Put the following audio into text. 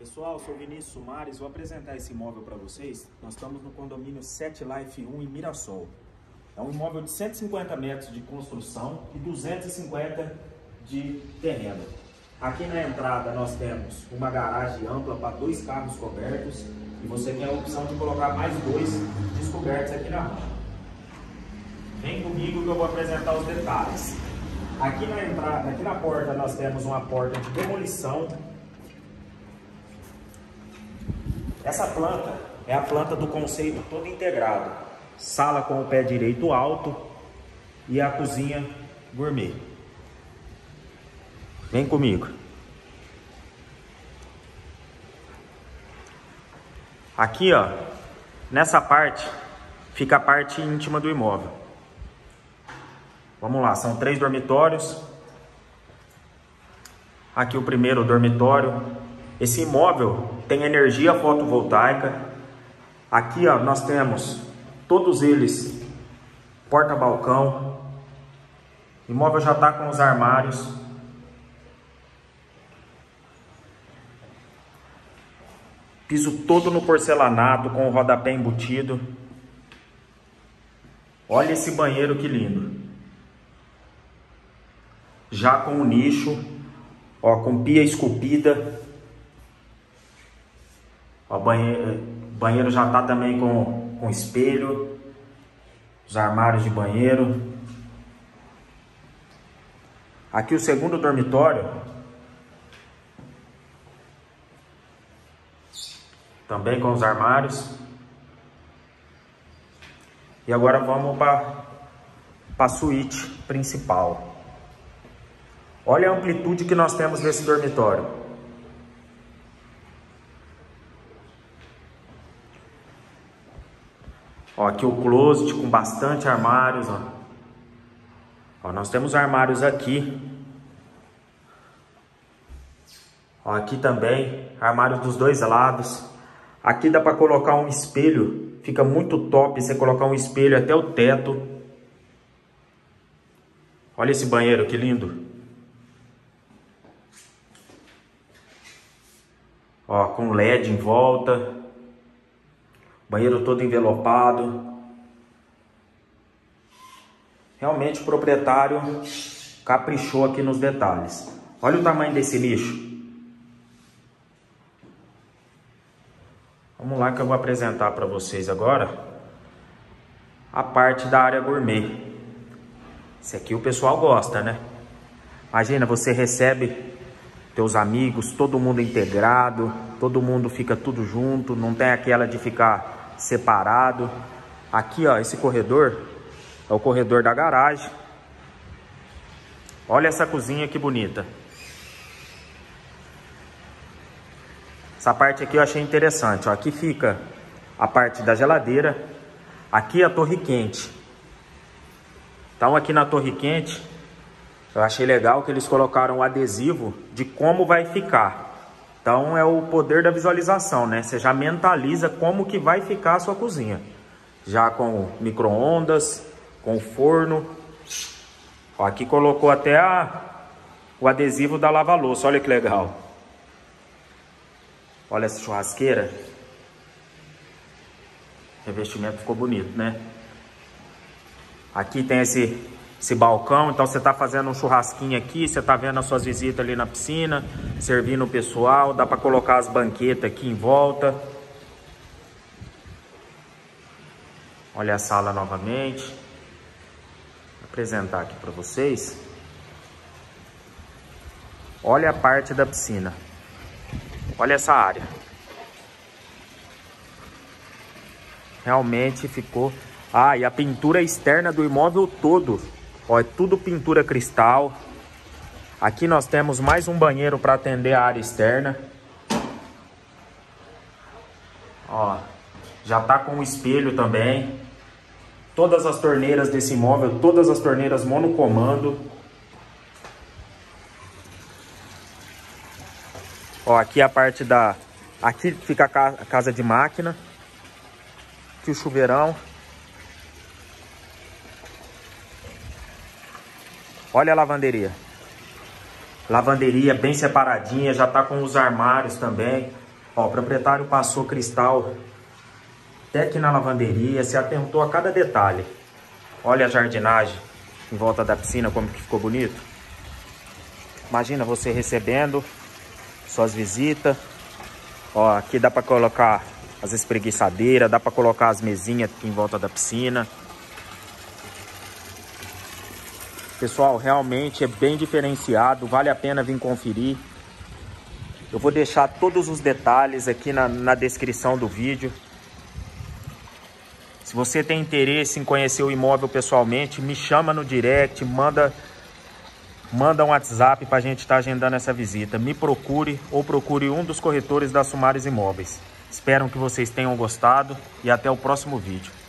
Pessoal, sou Vinícius Sumares, vou apresentar esse imóvel para vocês. Nós estamos no condomínio 7 Life 1 em Mirassol. É um imóvel de 150 metros de construção e 250 de terreno. Aqui na entrada nós temos uma garagem ampla para 2 carros cobertos e você tem a opção de colocar mais 2 descobertos aqui na rua. Vem comigo que eu vou apresentar os detalhes. Aqui na entrada, aqui na porta nós temos uma porta de demolição. Essa planta é a planta do conceito todo integrado. Sala com o pé direito alto e a cozinha gourmet. Vem comigo. Aqui, ó, nessa parte, fica a parte íntima do imóvel. Vamos lá, são 3 dormitórios. Aqui o primeiro dormitório. Esse imóvel tem energia fotovoltaica. Aqui, ó, nós temos todos eles porta-balcão. O imóvel já está com os armários. Piso todo no porcelanato com o rodapé embutido. Olha esse banheiro que lindo. Já com o nicho, ó, com pia esculpida. O banheiro já está também com espelho, os armários de banheiro. Aqui o segundo dormitório, também com os armários. E agora vamos para a suíte principal. Olha a amplitude que nós temos nesse dormitório. Ó, aqui o closet com bastante armários, ó. Ó, nós temos armários aqui. Ó, aqui também, armários dos dois lados. Aqui dá para colocar um espelho, fica muito top você colocar um espelho até o teto. Olha esse banheiro, que lindo. Ó, com LED em volta. Banheiro todo envelopado. Realmente o proprietário caprichou aqui nos detalhes. Olha o tamanho desse nicho. Vamos lá que eu vou apresentar para vocês agora a parte da área gourmet. Esse aqui o pessoal gosta, né? Imagina, você recebe teus amigos, todo mundo integrado, todo mundo fica tudo junto, não tem aquela de ficar separado. Aqui, ó, esse corredor é o corredor da garagem. Olha essa cozinha que bonita. Essa parte aqui eu achei interessante, ó. Aqui fica a parte da geladeira. Aqui a torre quente. Então aqui na torre quente eu achei legal que eles colocaram o adesivo de como vai ficar. Então é o poder da visualização, né? Você já mentaliza como que vai ficar a sua cozinha. Já com micro-ondas, com forno. Ó, aqui colocou até o adesivo da lava-louça, olha que legal. Olha essa churrasqueira. O revestimento ficou bonito, né? Aqui tem esse balcão, então você está fazendo um churrasquinho aqui, você está vendo as suas visitas ali na piscina, servindo o pessoal, dá para colocar as banquetas aqui em volta. Olha a sala novamente. Vou apresentar aqui para vocês. Olha a parte da piscina. Olha essa área. Realmente ficou... Ah, e a pintura externa do imóvel todo. Ó, é tudo pintura cristal. Aqui nós temos mais um banheiro para atender a área externa. Ó, já tá com o espelho também. Todas as torneiras desse imóvel, todas as torneiras monocomando. Ó, aqui a parte da... Aqui fica a casa de máquina. Aqui o chuveirão. Olha a lavanderia. Lavanderia bem separadinha, já tá com os armários também. Ó, o proprietário passou cristal até aqui na lavanderia, se atentou a cada detalhe. Olha a jardinagem em volta da piscina, como que ficou bonito. Imagina você recebendo suas visitas. Ó, aqui dá para colocar as espreguiçadeiras, dá para colocar as mesinhas aqui em volta da piscina. Pessoal, realmente é bem diferenciado, vale a pena vir conferir. Eu vou deixar todos os detalhes aqui na descrição do vídeo. Se você tem interesse em conhecer o imóvel pessoalmente, me chama no direct, manda um WhatsApp para a gente estar agendando essa visita. Me procure ou procure um dos corretores da Sumares Imóveis. Espero que vocês tenham gostado e até o próximo vídeo.